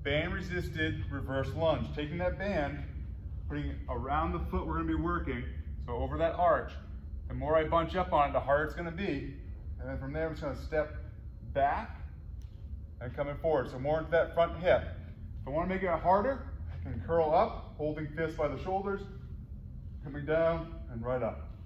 band resisted reverse lunge. Taking that band, putting it around the foot we're gonna be working, so over that arch. The more I bunch up on it, the harder it's gonna be. And then from there, I'm just gonna step back and coming forward. So more into that front hip. If I wanna make it harder, I can curl up, holding fists by the shoulders, coming down and right up.